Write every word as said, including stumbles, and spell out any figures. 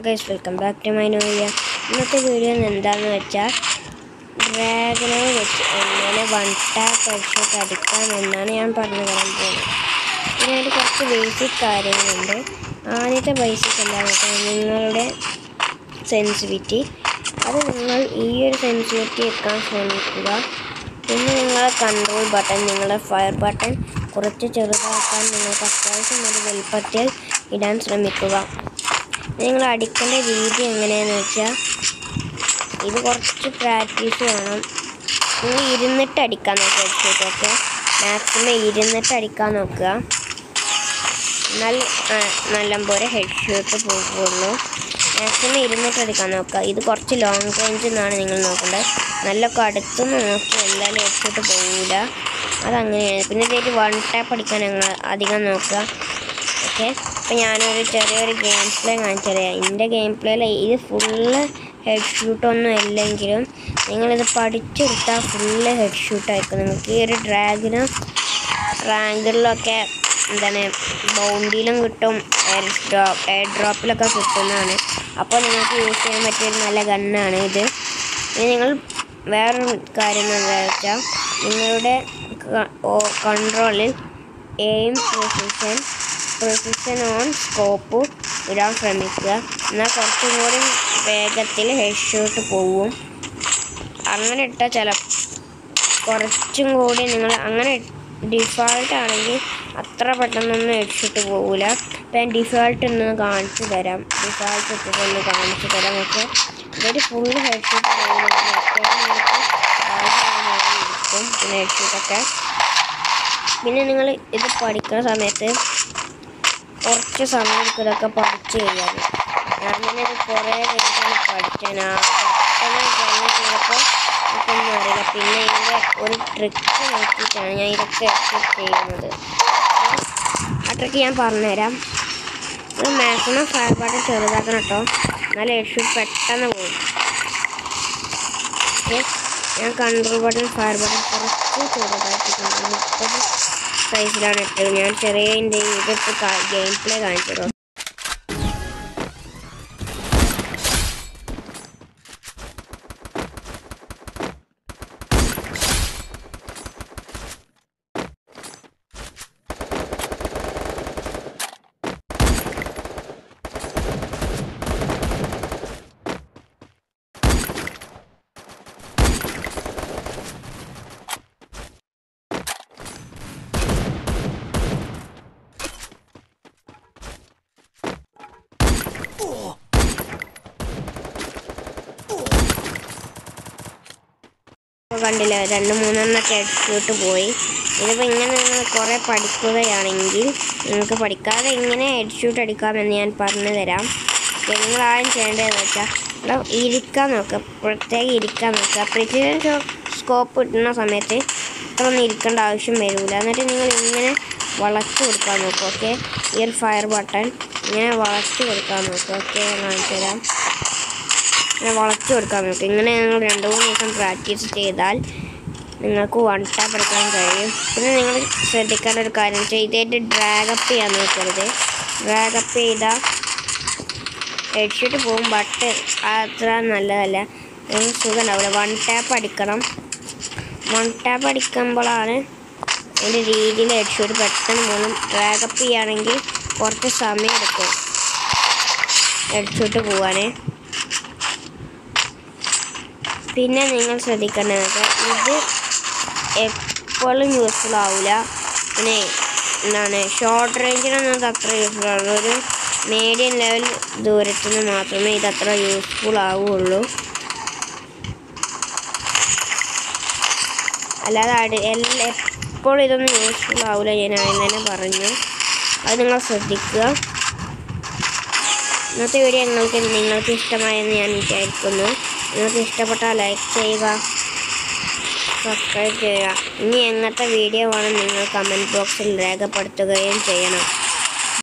guys, welcome back to my new video. ഇന്നത്തെ video എന്താണെന്ന് വെച്ചാൽ ഡ്രാഗനെ വെച്ച് എങ്ങനെ വൺ ടാപ്പ് ഹെഡ്ഷോട്ട് അടിക്കാമെന്നാണ് ഞാൻ പറഞ്ഞു തരാൻ പോകുന്നത്. ഇതിനായിട്ട് കുറച്ച് ബേസിക് കാര്യങ്ങളുണ്ട്. ആദ്യത്തെ ബേസിക് എന്താണെന്ന് വെച്ചാൽ നിങ്ങളുടെ സെൻസിറ്റിവിറ്റി. അത് നിങ്ങൾ ഈ ഒരു സെൻസിറ്റിവിറ്റി എത്താൻ ശ്രമിക്കുക. പിന്നെ നിങ്ങളുടെ കൺട്രോൾ ബട്ടൺ, നിങ്ങളുടെ ഫയർ ബട്ടൺ കുറച്ച് ചെറുതാക്കാൻ നിങ്ങൾക്ക് അത്യാവശ്യം ഒരു വലുപ്പത്തിൽ ഇടാൻ ശ്രമിക്കുക. നിങ്ങൾ അടിക്കേണ്ട രീതി എങ്ങനെയാണെന്ന് വെച്ചാൽ ഇത് കുറച്ച് പ്രാക്ടീസ് വേണം. നിങ്ങൾ ഇരുന്നിട്ട് അടിക്കാൻ നോക്കുക. ഹെഡ്ഷോട്ടൊക്കെ മാക്സിമം ഇരുന്നിട്ട് അടിക്കാൻ നോക്കുക. എന്നാൽ നല്ലപോലെ ഹെഡ്ഷോട്ട് പോകുള്ളൂ. മാക്സിമം ഇരുന്നിട്ട് അടിക്കാൻ നോക്കുക. ഇത് കുറച്ച് ലോങ് റേഞ്ച് എന്നാണ് നിങ്ങൾ നോക്കേണ്ടത്. നല്ല കടുത്തുനിന്ന് നോക്കി എന്തായാലും ഹെഡ്ഷോട്ട് പോകില്ല. അതങ്ങനെയാണ്. പിന്നെ ഇതായിട്ട് വൺ ടാപ്പ് അടിക്കാൻ ഞങ്ങൾ അധികം നോക്കുക. ഓക്കെ, അപ്പോൾ ഞാനൊരു ചെറിയൊരു ഗെയിം പ്ലേ കാണിച്ചു തരാം. എൻ്റെ ഗെയിം പ്ലേയിൽ ഇത് ഫുള്ള് ഹെഡ് ഷൂട്ടൊന്നും ഇല്ലെങ്കിലും നിങ്ങളിത് പഠിച്ചെടുത്താൽ ഫുള്ള് ഹെഡ് ഷൂട്ടായിരിക്കും. നിങ്ങൾക്ക് ഈ ഒരു ഡ്രാഗിനും റാങ്കിളിലൊക്കെ എന്താണ് ബൗണ്ടിയിലും കിട്ടും, എയർ ഡ്രോപ്പ് എയർ ഡ്രോപ്പിലൊക്കെ കിട്ടുന്നതാണ്. അപ്പോൾ നിങ്ങൾക്ക് യൂസ് ചെയ്യാൻ പറ്റിയൊരു നല്ല ഗണ്ണാണ് ഇത്. ഇനി നിങ്ങൾ വേറൊരു കാര്യം എന്താ വെച്ചാൽ നിങ്ങളുടെ കൺട്രോളിൽ aim position position on scope ഇടാൻ ശ്രമിക്കുക. എന്നാൽ കുറച്ചും കൂടി വേഗത്തിൽ ഹെഡ് ഷോട്ട് പോവും. അങ്ങനെ ഇട്ടാൽ ചില കുറച്ചും കൂടി നിങ്ങൾ അങ്ങനെ ഡിഫാൾട്ട് ആണെങ്കിൽ അത്ര പെട്ടെന്നൊന്നും ഹെഡ് ഷോട്ട് പോകില്ല. അപ്പം ഞാൻ ഡിഫാൾട്ട് ഒന്ന് കാണിച്ചു തരാം. ഡിഫാൾട്ട് ഇട്ടിട്ടൊന്ന് കാണിച്ചു തരാം. പക്ഷേ ഇതൊരു ഫുൾ ഹെഡ് ഷോട്ട് പോകുന്നുണ്ട്. അത്യാവശ്യം പിന്നെ ഹെഡ് ഷോട്ടൊക്കെ. പിന്നെ നിങ്ങൾ ഇത് പഠിക്കുന്ന സമയത്ത് കുറച്ച് സമയം എനിക്ക് ഇതൊക്കെ പഠിച്ചു കഴിഞ്ഞാൽ ഞാൻ തന്നെ ഇത് കുറേ കഴിഞ്ഞാണ് പഠിച്ചത്. പെട്ടെന്ന് ജോയിൻ ചെയ്തപ്പോൾ എനിക്കൊന്നും അറിയില്ല. പിന്നെ ഇതിൻ്റെ ഒരു ട്രിക്ക് നോക്കിയിട്ടാണ് ഞാൻ ഇതൊക്കെ എക്സ്പെക്ട് ചെയ്യുന്നത്. ആ ട്രിക്ക് ഞാൻ പറഞ്ഞുതരാം. ഇത് മാക്സിമം ഫയർ ബട്ടൺ ചെറുതാക്കണം കേട്ടോ, എന്നാലും ഹെഡ്ഷോട്ട് പെട്ടെന്ന് പോകും. ഓക്കെ, ഞാൻ കൺട്രോൾ ബട്ടൺ ഫയർ ബട്ടൺ കുറച്ച് ചെറുതാക്കിയിട്ടുണ്ട്. മുപ്പത് സൈസിലാണ് ഇട്ടത്. ഞാൻ ചെറിയ എൻ്റെ ഇതിട്ട് ഗെയിം പ്ലേ കാണിച്ചതോ. കണ്ടില്ല, രണ്ട് മൂന്നെണ്ണൊക്കെ ഹെഡ്ഷോട്ട് പോയി. ഇതിപ്പോൾ ഇങ്ങനെ നിങ്ങൾ കുറേ പഠിക്കുകയാണെങ്കിൽ നിങ്ങൾക്ക് പഠിക്കാതെ ഇങ്ങനെ ഹെഡ്ഷൂട്ട് അടിക്കാമെന്ന് ഞാൻ പറഞ്ഞു തരാം. നിങ്ങൾ ആദ്യം ചെയ്യേണ്ടതെന്ന് വെച്ചാൽ ഇവിടെ ഇരിക്കാൻ നോക്കുക, പ്രത്യേകം ഇരിക്കാൻ നോക്കുക. പ്രിസിഷൻ സ്കോപ്പ് കിട്ടുന്ന സമയത്ത് ഇത്ര ഒന്നും ഇരിക്കേണ്ട ആവശ്യം വരില്ല. എന്നിട്ട് നിങ്ങൾ ഇങ്ങനെ വളച്ച് കൊടുക്കാൻ നോക്കുക. ഓക്കെ, ഈ ഒരു ഫയർ ബട്ടൺ ഇങ്ങനെ വളച്ച് കൊടുക്കാൻ നോക്കുക. ഓക്കെ, ഞാൻ കാണിച്ചു തരാം. ഇങ്ങനെ വളച്ച് കൊടുക്കാൻ നോക്കുക. ഇങ്ങനെ നിങ്ങൾ രണ്ട് മൂന്ന് ദിവസം പ്രാക്ടീസ് ചെയ്താൽ നിങ്ങൾക്ക് വൺ ടാപ്പ് എടുക്കാൻ കഴിയും. പിന്നെ നിങ്ങൾ ശ്രദ്ധിക്കേണ്ട ഒരു കാര്യം വെച്ചാൽ ഇതായിട്ട് ഡ്രാഗപ്പ് ചെയ്യാൻ നോക്കരുത്. ഡ്രാഗപ്പ് ചെയ്താൽ ഹെഡ് ഷോട്ട് പോകും, ബട്ട് അത്ര നല്ലതല്ല. നിങ്ങൾക്ക് സുഖം ഉണ്ടാവില്ല. വൺ ടാപ്പ് അടിക്കണം. വൺ ടാപ്പ് അടിക്കുമ്പോഴാണ് അതിൻ്റെ രീതിയിൽ ഹെഡ് ഷോട്ട് പെട്ടെന്ന് പോകും. ഡ്രാഗപ്പ് ചെയ്യുകയാണെങ്കിൽ കുറച്ച് സമയം എടുക്കും ഹെഡ് ഷോട്ട് പോകാൻ. പിന്നെ നിങ്ങൾ ശ്രദ്ധിക്കേണ്ടതെന്ന് വെച്ചാൽ ഇത് എപ്പോഴും യൂസ്ഫുൾ ആവില്ല. പിന്നെ എന്താണ് ഷോർട്ട് റേഞ്ചിനൊന്നും ഇത് അത്ര യൂസ്ഫുൾ ആവുള്ളൂ. ഒരു മീഡിയം ലെവൽ ദൂരത്തിൽ നിന്ന് മാത്രമേ ഇത് അത്ര യൂസ്ഫുൾ ആവുകയുള്ളൂ. അല്ലാതെ അടി എല്ലാ എപ്പോഴും ഇതൊന്നും യൂസ്ഫുൾ ആവില്ല. ഞാൻ ആദ്യം തന്നെ പറഞ്ഞു, അത് നിങ്ങൾ ശ്രദ്ധിക്കുക. ഇന്നത്തെ വീഡിയോ നിങ്ങൾക്ക് നിങ്ങൾക്ക് ഇഷ്ടമായെന്ന് ഞാൻ വിചാരിക്കുന്നു. നിങ്ങൾക്ക് ഇഷ്ടപ്പെട്ടാൽ ലൈക്ക് ചെയ്യുക, സബ്സ്ക്രൈബ് ചെയ്യുക. ഇനി എങ്ങനത്തെ വീഡിയോ വേണം നിങ്ങൾ കമൻറ്റ് ബോക്സിൽ രേഖപ്പെടുത്തുകയും ചെയ്യണം.